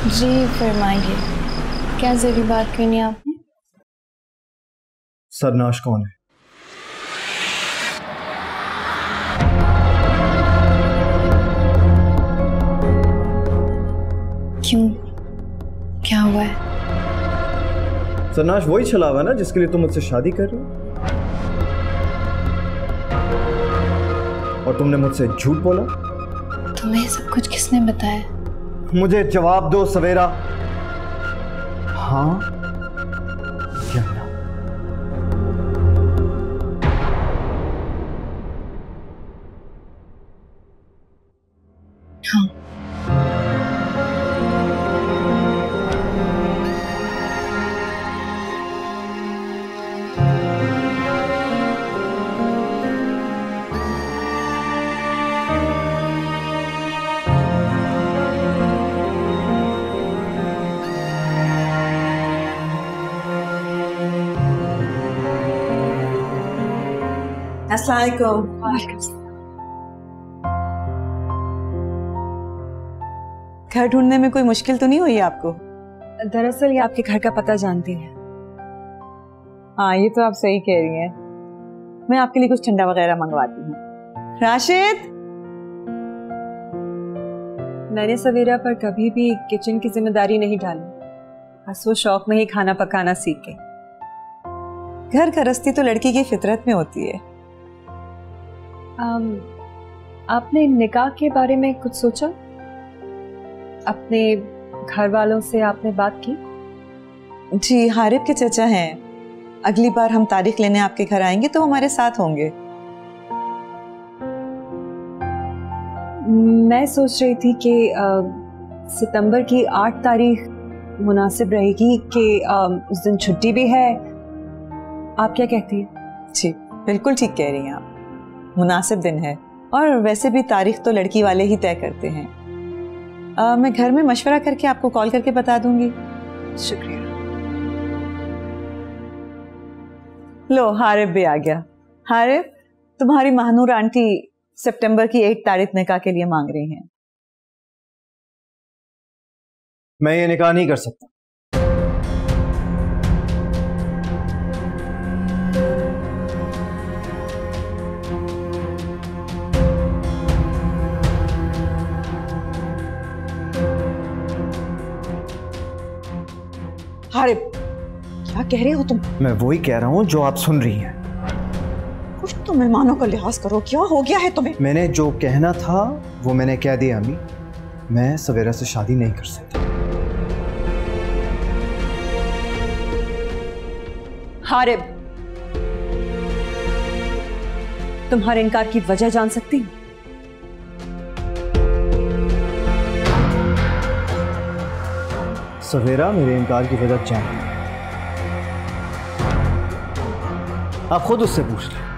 जी फरमाइए, क्या जरूरी बात करनी है आपने? सरनाश कौन है? क्यों, क्या हुआ है? सरनाश वही छलावा ना जिसके लिए तुम मुझसे शादी कर रही हो, और तुमने मुझसे झूठ बोला। तुम्हें सब कुछ किसने बताया? मुझे जवाब दो सवेरा, हाँ या ना? हाँ। अस्सलाम वालेकुम। घर ढूंढने में कोई मुश्किल तो नहीं हुई आपको? दरअसल ये आपके घर का पता जानती है। हाँ, ये तो आप सही कह रही हैं। मैं आपके लिए कुछ ठंडा वगैरह मंगवाती हूँ। राशिद, मैंने सवेरा पर कभी भी किचन की जिम्मेदारी नहीं डाली, बस वो शौक में ही खाना पकाना सीख गई। घर गृहस्थी तो लड़की की फितरत में होती है। आपने निकाह के बारे में कुछ सोचा? अपने घर वालों से आपने बात की? जी, हारिब के चचा हैं। अगली बार हम तारीख लेने आपके घर आएंगे तो हमारे साथ होंगे। मैं सोच रही थी कि सितंबर की 8 तारीख मुनासिब रहेगी कि उस दिन छुट्टी भी है। आप क्या कहती हैं? जी बिल्कुल ठीक कह रही हैं आप, मुनासिब दिन है, और वैसे भी तारीख तो लड़की वाले ही तय करते हैं। मैं घर में मशवरा करके आपको कॉल करके बता दूंगी। शुक्रिया। लो, हारिब भी आ गया। हारिब, तुम्हारी महानूर आंटी सितंबर की 8 तारीख निकाह के लिए मांग रही हैं। मैं ये निकाह नहीं कर सकता। हारिब, क्या कह रहे हो तुम? मैं वही कह रहा हूं जो आप सुन रही हैं। कुछ तो मेहमानों का लिहाज करो, क्या हो गया है तुम्हें? मैंने जो कहना था वो मैंने कह दिया अम्मी। मैं सवेरा से शादी नहीं कर सकता। हारिब, तुम्हारे इनकार की वजह जान सकती हूँ? सवेरा मेरे इनकार की वजह जानती है, आप खुद उससे पूछ लें।